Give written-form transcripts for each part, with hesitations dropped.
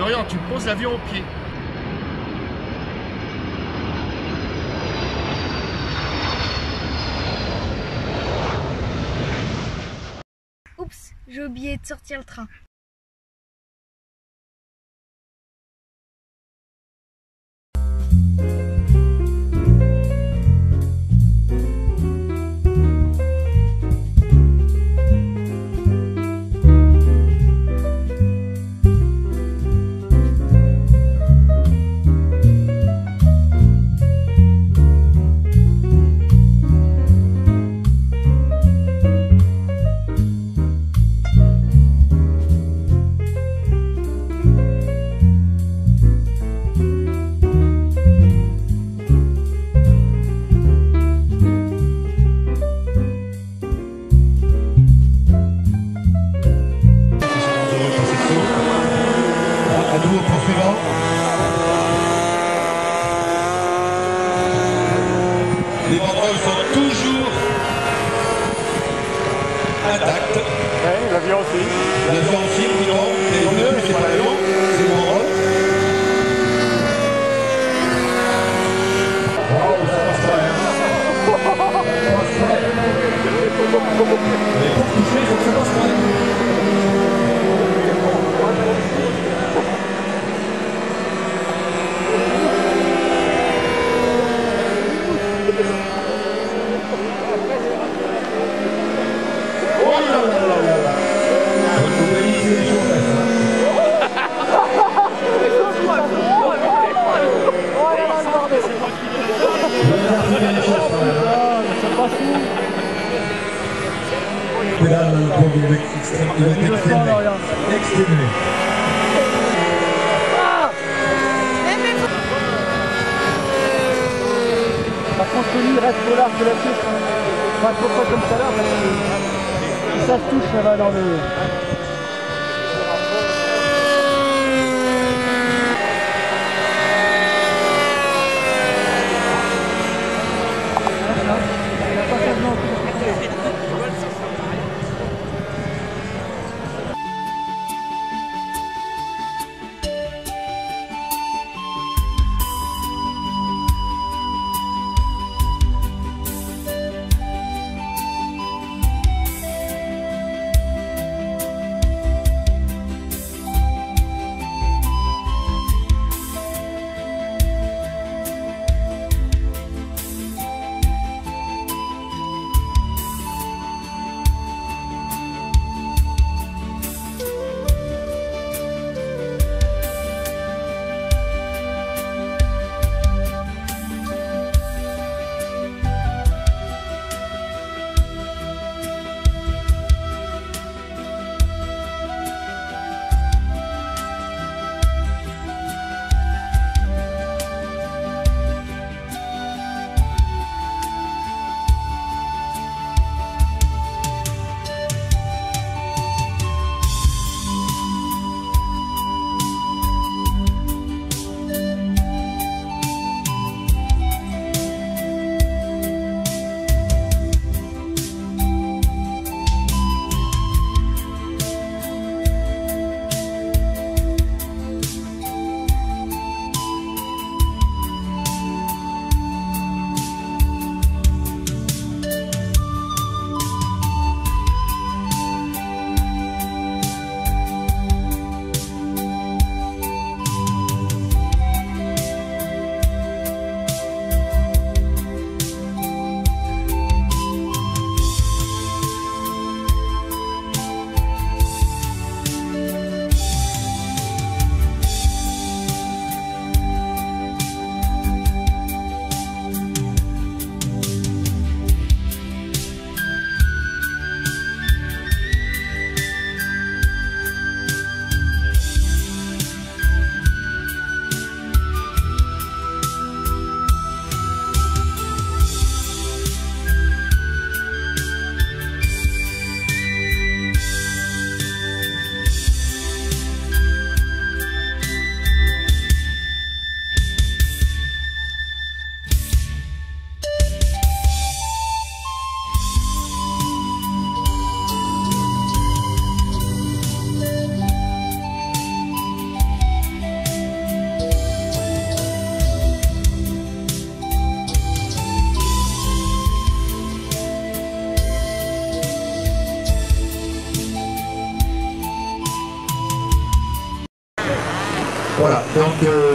Florian, tu poses l'avion au pied. Oups, j'ai oublié de sortir le train. Les banderoles sont toujours intactes. Ouais, l'avion aussi. L'avion aussi, le piton, mais c'est pas l'avion, c'est le banderole. Waouh, ça passe pas, hein. Mais pour toucher, il faut que ça passe pas. Et là, le pauvre, il va être exténué. Par contre, lui, il reste plus large que la piste. Pas trop près comme tout à l'heure, parce que ça se touche, ça va dans le...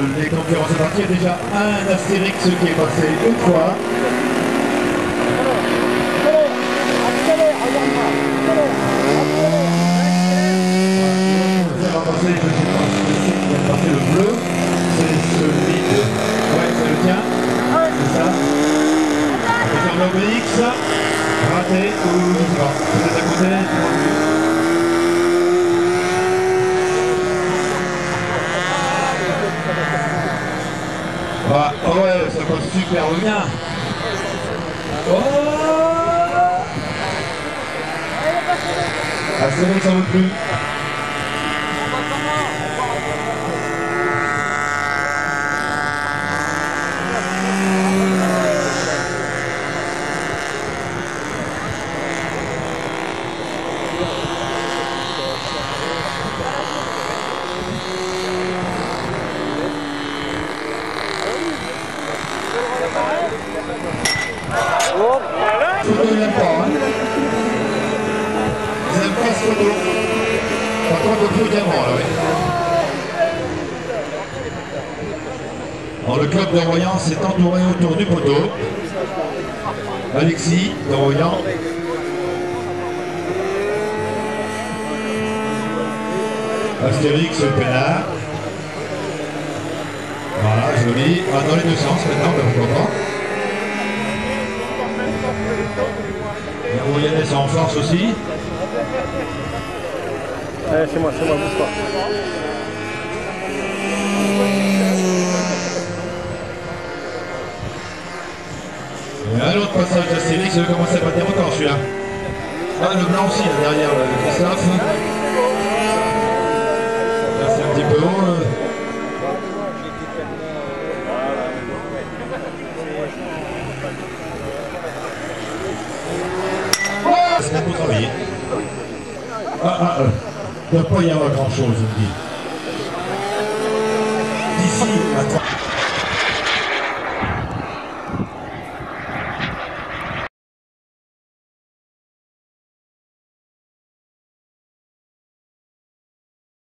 les concurrents. C'est parti, il y a déjà un Astérix qui est passé une fois. Ça va passer, je sais pas si il va passer le bleu. C'est celui de... Ouais, c'est le tien. C'est ça. C'est un Obélix. Raté ou je sais pas. Peut-être à côté. Ah ouais, ça passe super bien. Oh, Astérix ça ne veut plus. Photo, il n'aime pas, hein. Ils n'aiment pas ce photo. Par contre, le plus diamant, là, oui. Alors, le club de Royan s'est entouré autour du poteau. Alexis de Royan. Astérix, le peinard. Voilà, joli. Ah, dans les deux sens maintenant, on est content. Les Royanais sont en force aussi. C'est moi, bouge pas. Et un autre passage d'Astérix, il commence à battre encore celui-là. Ah, le blanc aussi, là, derrière le Christophe. Là, c'est un petit peu haut. C'est pour travailler. Il ne doit pas y avoir grand chose, je me dis. D'ici à 3.